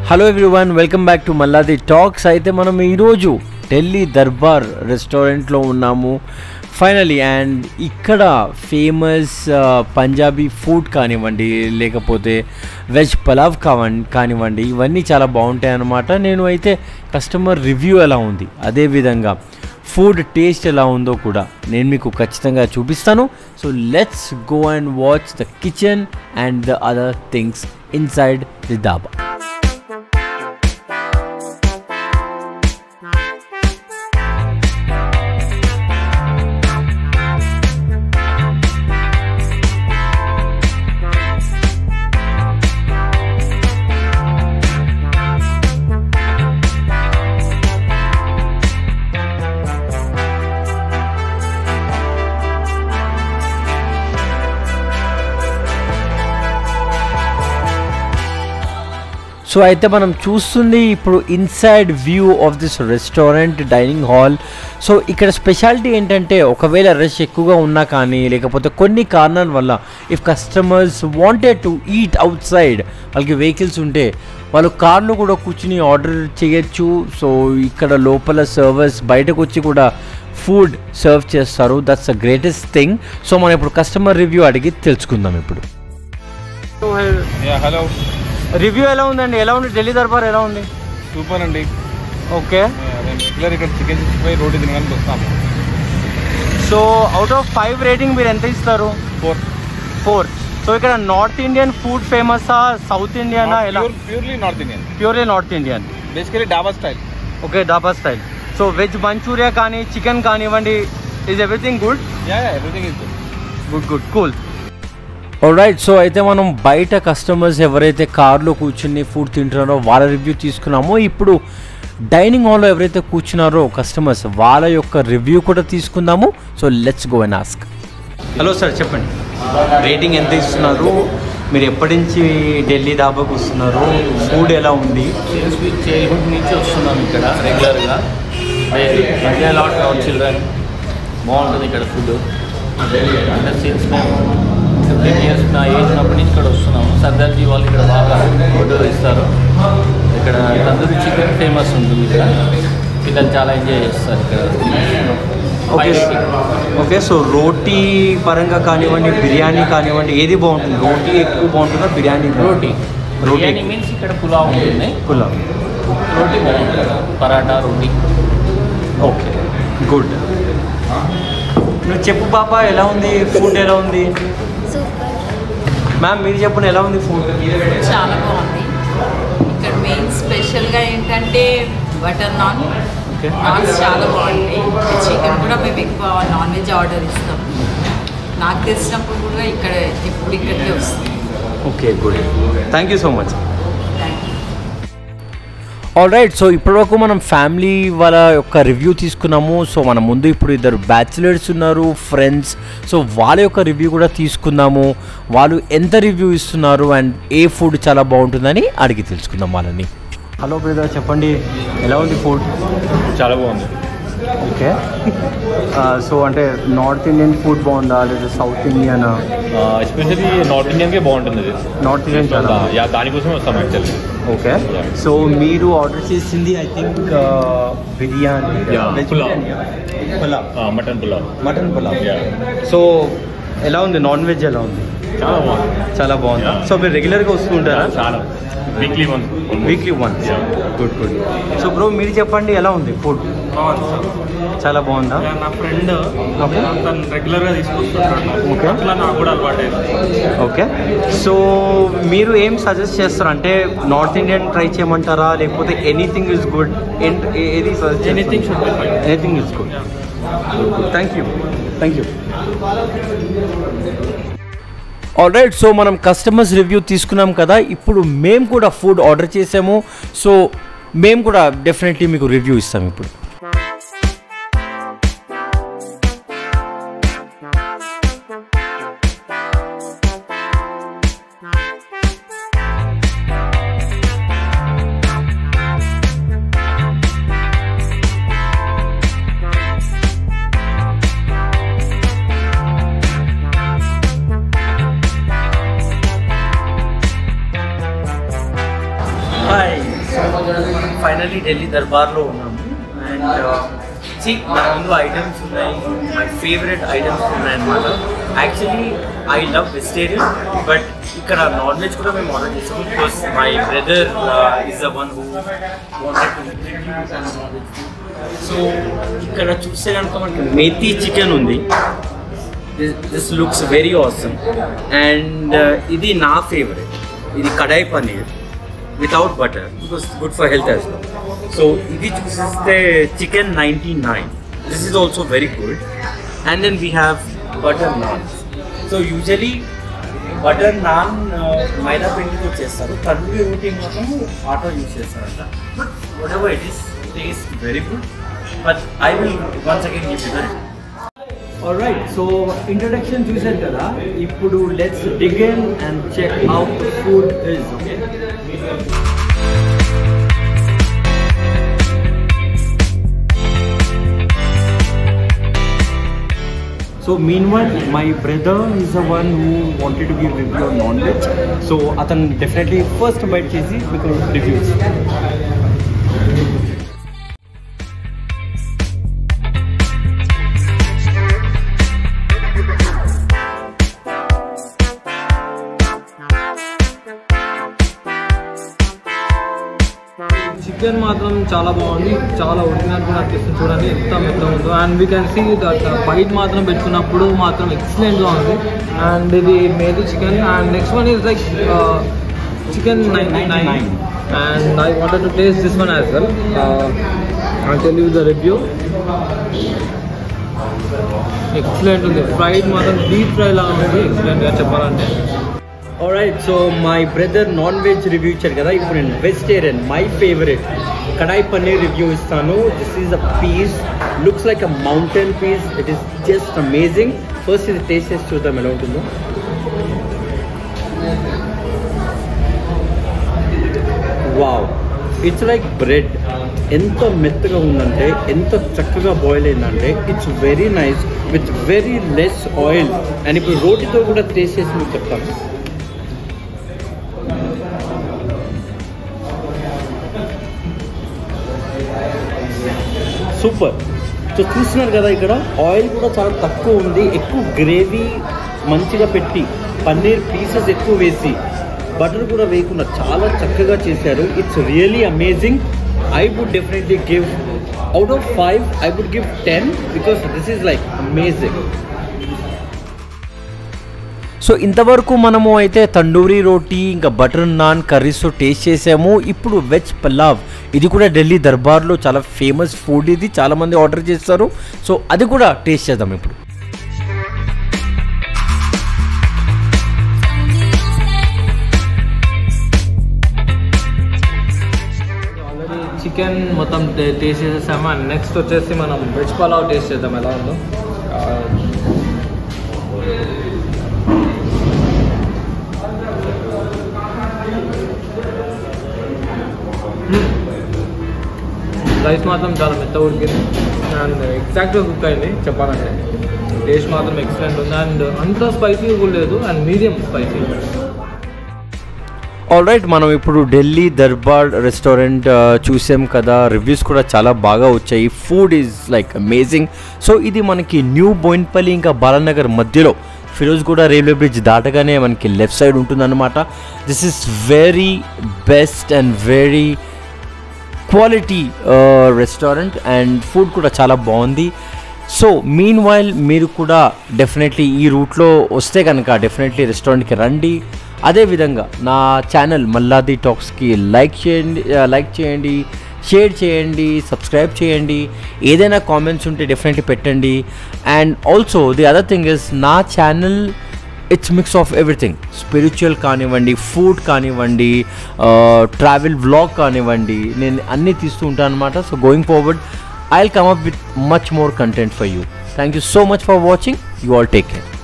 Hello everyone, welcome back to Malladi talks. అయితే మనం ఈరోజు ఢిల్లీ దర్బార్ రెస్టారెంట్లో ఉన్నాము ఫైనలీ. అండ్ ఇక్కడ ఫేమస్ పంజాబీ ఫుడ్ కానివ్వండి, లేకపోతే వెజ్ పలావ్ కానివ్వండి, ఇవన్నీ చాలా బాగుంటాయి అన్నమాట. నేను అయితే కస్టమర్ రివ్యూ ఎలా ఉంది, అదేవిధంగా ఫుడ్ టేస్ట్ ఎలా ఉందో కూడా నేను మీకు ఖచ్చితంగా చూపిస్తాను. So let's go and watch the kitchen and the other things inside the dhaba. So అయితే మనం చూస్తుంది ఇప్పుడు inside view of this restaurant dining hall. So ఇక్కడ స్పెషాలిటీ ఏంటంటే, ఒకవేళ రష్ ఎక్కువగా ఉన్నా కానీ, లేకపోతే కొన్ని కారణాల వల్ల if customers wanted to eat అవుట్ సైడ్, వాళ్ళకి వెహికల్స్ ఉంటే వాళ్ళు కార్లో కూడా కూర్చుని ఆర్డర్ చేయొచ్చు. సో ఇక్కడ లోపల సర్వర్స్ బయటకు వచ్చి కూడా ఫుడ్ సర్వ్ చేస్తారు. That's the greatest thing. So మనం ఇప్పుడు కస్టమర్ రివ్యూ అడిగి తెలుసుకుందాం ఇప్పుడు. హలో, రివ్యూ ఎలా ఉందండి? ఎలా ఉంది ఢిల్లీ దర్బార్, ఎలా ఉంది? సూపర్ అండి. ఓకే, రెగ్యులర్ ఇక్కడ చికెన్ 65 రోటీ తినడానికి వస్తాము. సో అవుట్ ఆఫ్ 5 రేటింగ్ మీరు ఎంత ఇస్తారు? 4. సో ఇక్కడ నార్త్ ఇండియన్ ఫుడ్ ఫేమసా, సౌత్ ఇండియనా? ఎలా? Purely north Indian. Purely north Indian, basically dhaba style. Okay, dhaba style. So veg Manchuria కానీ, చికెన్ కానివ్వండి, is everything good? Everything is good. Good, cool. Alright, so అయితే మనం బయట కస్టమర్స్ ఎవరైతే కార్లో కూర్చుని ఫుడ్ తింటున్నారో వాళ్ళ రివ్యూ తీసుకున్నామో, ఇప్పుడు డైనింగ్ హాల్లో ఎవరైతే కూర్చున్నారో కస్టమర్స్ వాళ్ళ యొక్క రివ్యూ కూడా తీసుకుందాము. So let's go and ask. Hello sir, చెప్పండి, రేటింగ్ ఎంత ఇస్తున్నారు? మీరు ఎప్పటి నుంచి ఢిల్లీ దాబాకు వస్తున్నారు? ఫుడ్ ఎలా ఉంది? చైల్డ్హుడ్ నుంచి వస్తున్నాం ఇక్కడ రెగ్యులర్గా. లాట్ అవర్ చిల్డ్రన్, బాగుంటుంది ఇక్కడ ఫుడ్. అంటే సిన్స్ మేము 15 years నా ఏజ్ ఉన్నప్పటి నుంచి ఇక్కడ వస్తున్నాము. సర్దార్జీ వాళ్ళు ఇక్కడ బాగా ఫుడ్ ఇస్తారు. ఇక్కడ తందూరి చికెన్ ఫేమస్ ఉంటుంది. ఇక్కడ పిల్లలు చాలా ఎంజాయ్ చేస్తారు ఇక్కడ. ఓకే, సో రోటీ పరంగా కానివ్వండి, బిర్యానీ కానివ్వండి, ఏది బాగుంటుంది? రోటీ ఎక్కువ బాగుంటుందా, బిర్యానీ? బిర్యానీ మీన్స్ ఇక్కడ పులావ్ ఉంటుంది. పులావ్, రోటీ బాగుంటుంది, పరాటా రోటీ. Okay, good. నువ్వు చెప్పు పాపా, ఎలా ఉంది ఫుడ్? ఎలా ఉంది మ్యామ్? మీరు చెప్పండి, ఎలా ఉంది ఫుడ్? చాలా బాగుంది. ఇక్కడ మెయిన్ స్పెషల్గా ఏంటంటే బటర్ నాన్. నాన్స్ చాలా బాగుంటాయి. చికెన్ కూడా మేము ఎక్కువ నాన్ వెజ్ ఆర్డర్ ఇస్తాం. నాకు తెలిసినప్పుడు కూడా ఇక్కడ ఎప్పుడు ఇక్కడికే వస్తాం. Okay, good, thank you so much. Thank you. Alright, so ఇప్పటివరకు మనం ఫ్యామిలీ వాళ్ళ యొక్క రివ్యూ తీసుకున్నాము. సో మన ముందు ఇప్పుడు ఇద్దరు బ్యాచిలర్స్ ఉన్నారు, ఫ్రెండ్స్. సో వాళ్ళ యొక్క రివ్యూ కూడా తీసుకుందాము. వాళ్ళు ఎంత రివ్యూ ఇస్తున్నారు అండ్ ఏ ఫుడ్ చాలా బాగుంటుందని అడిగి తెలుసుకుందాం వాళ్ళని. హలో బ్రదర్, చెప్పండి, ఎలా ఉంది ఫుడ్? చాలా బాగుంది. ఓకే, సో అంటే నార్త్ ఇండియన్ ఫుడ్ బాగుందా, లేదా సౌత్ ఇండియన్? ఎస్పెషల్లీ నార్త్ ఇండియన్కే బాగుంటుంది అది. నార్త్ ఇండియన్ చాలా, దానికోసమే వస్తాం యాక్చువల్లీ. ఓకే, సో మీరు ఆర్డర్ చేసింది I think biryani, mutton pulao. Mutton pulao. So ఎలా ఉంది? నాన్ వెజ్ ఎలా ఉంది? చాలా బాగుంది. చాలా బాగుంది. సో మీరు రెగ్యులర్గా వస్తుంటారా? చాలా, weekly once. Good. So bro, మీరు చెప్పండి, ఎలా ఉంది ఫుడ్? చాలా బాగుందా? నా ఫ్రెండ్ తను రెగ్యులర్గా తీసుకొస్తుంటాడు. ఓకే, అట్లా నాకు కూడా అలవాటైంది. ఓకే, సో మీరు ఏం సజెస్ట్ చేస్తారు? అంటే నార్త్ ఇండియన్ ట్రై చేయమంటారా, లేకపోతే ఎనీథింగ్ ఇస్ గుడ్? ఏది suggest? Anything should be fine. Anything is good. Thank you. Alright, so మనం కస్టమర్స్ రివ్యూ తీసుకున్నాం కదా, ఇప్పుడు మేము కూడా ఫుడ్ ఆర్డర్ చేసాము. సో మేము కూడా డెఫినెట్లీ మీకు రివ్యూ ఇస్తాం ఇప్పుడు. ఫైనలీ ఢిల్లీ దర్బార్లో ఉన్నాము అండ్ మన ముందు ఐటమ్స్ ఉన్నాయి, మై ఫేవరెట్ ఐటమ్స్ ఉన్నాయన్నమాట. Actually I love vegetarian, but ఇక్కడ నాన్ వెజ్ కూడా మేము ఆర్డర్ చేసాము because my brother is the one who wanted to review non veg. So ఇక్కడ చూస్తే కనుక మనకి మేథీ చికెన్ ఉంది. This looks very awesome. And ఇది నా ఫేవరెట్, ఇది కడాయి paneer without butter because it's good for health as well. So ఇది చూస్తే chicken 99. This is also very good. And then we have butter naan. So usually butter naan మైదా పిండితో చేస్తారు, తందూరి రోటీ మాత్రం ఆటా use చేస్తారంట. But whatever it is, it tastes very good. But I will once again give you the review. Alright, so introduction చూసారు కదా, ఇప్పుడు let's dig in and check how the food is. Okay. So meanwhile, my brother is the one who wanted to give review on non-veg. So atan definitely first bite chesi because reviews. Chicken మాత్రం చాలా బాగుంది, చాలా original కూడా అనిపిస్తుంది. చూడండి ఎంత మెత్తగా ఉందో. And we can see that bite మాత్రం పెట్టుకున్నప్పుడు మాత్రం ఎక్సలెంట్గా ఉంది. అండ్ ఇది methi chicken. And next one is like chicken 99. And I wanted to taste this one as well. I tell you the review. Excellent ఉంది. ఫ్రైడ్ మాత్రం డీప్ ఫ్రై లాగా ఉంది, ఎక్సలెంట్గా చెప్పాలంటే. Alright, so my brother non-veg review ఇచ్చారు కదా, ఇప్పుడు నేను vegetarian my favourite kadai paneer review ఇస్తాను. This is a piece, looks like a mountain piece. It is just amazing. First ఇది టేస్ట్ చేసి చూద్దాం ఎలా ఉంటుందో. Wow, it's like bread. ఎంత మెత్తగా ఉందంటే, ఎంత చక్కగా బాయిల్ అయిందంటే, it's very nice with very less oil. And ఇప్పుడు రోటీతో కూడా టేస్ట్ చేసి మీకు చెప్తాను. సూపర్. సో చూస్తున్నారు కదా, ఇక్కడ ఆయిల్ కూడా చాలా తక్కువ ఉంది, ఎక్కువ గ్రేవీ మంచిగా పెట్టి పన్నీర్ పీసెస్ ఎక్కువ వేసి బటర్ కూడా వేయకుండా చాలా చక్కగా చేశారు. It's really amazing. I would definitely give out of 5 I would give 10 because this is like amazing. So ఇంతవరకు మనము అయితే తండూరీ రోటీ ఇంకా బటర్ నాన్ కర్రీస్తో టేస్ట్ చేసాము. ఇప్పుడు వెజ్ పలావ్, ఇది కూడా ఢిల్లీ దర్బార్లో చాలా ఫేమస్ ఫుడ్, ఇది చాలామంది ఆర్డర్ చేస్తారు. సో అది కూడా టేస్ట్ చేద్దాం ఇప్పుడు. ఆల్రెడీ చికెన్ మొత్తం టేస్ట్ చేసేసాము. అండ్ నెక్స్ట్ వచ్చేసి మనం వెజ్ పలావ్ టేస్ట్ చేద్దాం ఎలా ఉందో. రైస్ మాత్రం చాలా మెత్తగా ఉడికింది అండ్ ఎగ్జాక్ట్గా కుక్ అయింది చెప్పాలంటే. టేస్ట్ మాత్రం ఎక్సలెంట్ ఉంది అండ్ అంత స్పైసీ కూడా లేదు అండ్ మీడియం స్పైసీ. ఆల్రైట్, మనం ఇప్పుడు ఢిల్లీ దర్బార్ రెస్టారెంట్ చూసాం కదా, రివ్యూస్ కూడా చాలా బాగా వచ్చాయి. Food is like amazing. So ఇది మనకి న్యూ బోయిన్పల్లి ఇంకా బాలానగర్ మధ్యలో ఫిరోజ్గూడ రైల్వే బ్రిడ్జ్ దాటగానే మనకి లెఫ్ట్ సైడ్ ఉంటుందన్నమాట. This is very best and very quality restaurant and food కూడా చాలా బాగుంది. సో మీన్ వైల్ మీరు కూడా డెఫినెట్లీ ఈ రూట్లో వస్తే కనుక డెఫినెట్లీ రెస్టారెంట్కి రండి. అదేవిధంగా నా ఛానల్ మల్లాది టాక్స్కి లైక్ చేయండి, షేర్ చేయండి, సబ్స్క్రైబ్ చేయండి. ఏదైనా కామెంట్స్ ఉంటే డెఫినెట్లీ పెట్టండి. And also the other thing is, నా channel it's mix of everything. Spiritual కానివ్వండి, ఫుడ్ కానివ్వండి, ట్రావెల్ వ్లాగ్ కానివ్వండి, నేను అన్నీ తీస్తూ ఉంటాను అనమాట. So going forward I'll come up with much more content for you. Thank you so much for watching. You all take care.